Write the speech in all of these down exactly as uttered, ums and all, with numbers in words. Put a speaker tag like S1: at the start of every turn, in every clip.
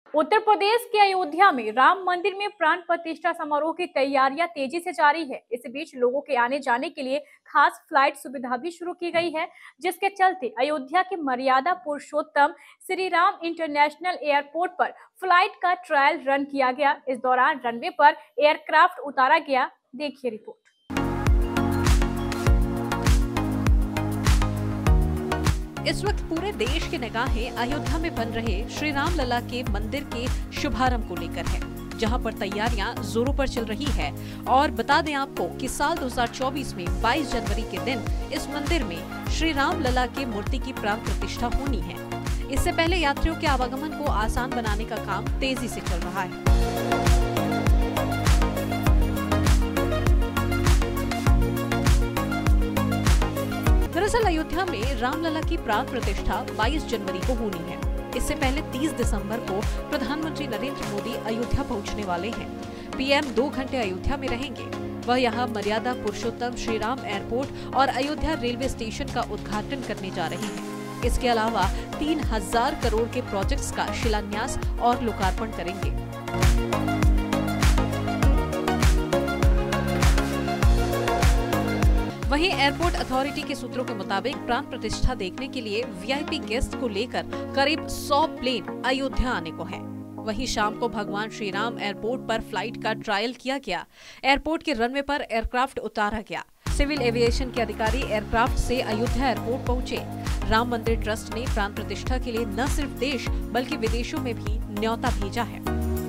S1: उत्तर प्रदेश के अयोध्या में राम मंदिर में प्राण प्रतिष्ठा समारोह की तैयारियां तेजी से जारी है। इस बीच लोगों के आने जाने के लिए खास फ्लाइट सुविधा भी शुरू की गई है, जिसके चलते अयोध्या के मर्यादा पुरुषोत्तम श्री राम इंटरनेशनल एयरपोर्ट पर फ्लाइट का ट्रायल रन किया गया। इस दौरान रनवे पर एयरक्राफ्ट उतारा गया। देखिए रिपोर्ट।
S2: इस वक्त पूरे देश की निगाहें अयोध्या में बन रहे श्री राम लला के मंदिर के शुभारंभ को लेकर है, जहां पर तैयारियां जोरों पर चल रही है। और बता दें आपको कि साल दो हज़ार चौबीस में बाईस जनवरी के दिन इस मंदिर में श्री राम लला की मूर्ति की प्राण प्रतिष्ठा होनी है। इससे पहले यात्रियों के आवागमन को आसान बनाने का काम तेजी से चल रहा है। दरअसल अयोध्या में रामलला की प्राण प्रतिष्ठा बाईस जनवरी को होनी है। इससे पहले तीस दिसंबर को प्रधानमंत्री नरेंद्र मोदी अयोध्या पहुंचने वाले हैं। पीएम दो घंटे अयोध्या में रहेंगे। वह यहां मर्यादा पुरुषोत्तम श्री राम एयरपोर्ट और अयोध्या रेलवे स्टेशन का उद्घाटन करने जा रहे हैं। इसके अलावा तीन हजार करोड़ के प्रोजेक्ट्स का शिलान्यास और लोकार्पण करेंगे। वहीं एयरपोर्ट अथॉरिटी के सूत्रों के मुताबिक प्राण प्रतिष्ठा देखने के लिए वीआईपी गेस्ट को लेकर करीब सौ प्लेन अयोध्या आने को हैं। वहीं शाम को भगवान श्री राम एयरपोर्ट पर फ्लाइट का ट्रायल किया गया। एयरपोर्ट के रनवे पर एयरक्राफ्ट उतारा गया। सिविल एविएशन के अधिकारी एयरक्राफ्ट से अयोध्या एयरपोर्ट पहुंचे। राम मंदिर ट्रस्ट ने प्राण प्रतिष्ठा के लिए न सिर्फ देश बल्कि विदेशों में भी न्योता भेजा है।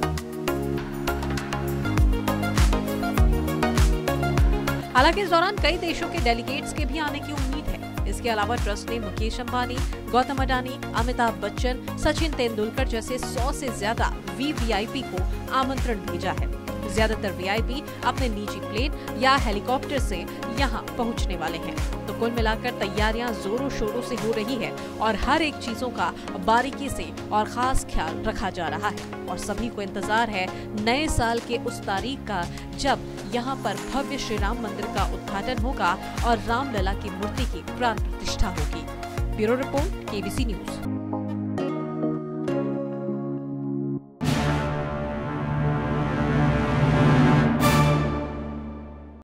S2: हालांकि इस दौरान कई देशों के डेलीगेट्स के भी आने की उम्मीद है। इसके अलावा ट्रस्ट ने मुकेश अंबानी, गौतम अडानी, अमिताभ बच्चन, सचिन तेंदुलकर जैसे सौ से ज्यादा वीवीआईपी को आमंत्रण भेजा है। ज्यादातर वीआईपी अपने निजी प्लेन या हेलीकॉप्टर से यहां पहुंचने वाले हैं। तो कुल मिलाकर तैयारियां जोरों शोरों से हो रही है और हर एक चीजों का बारीकी से और खास ख्याल रखा जा रहा है। और सभी को इंतजार है नए साल के उस तारीख का जब यहाँ पर भव्य श्री राम मंदिर का उद्घाटन होगा और रामलला की मूर्ति की प्राण प्रतिष्ठा होगी। Bureau report KBC news.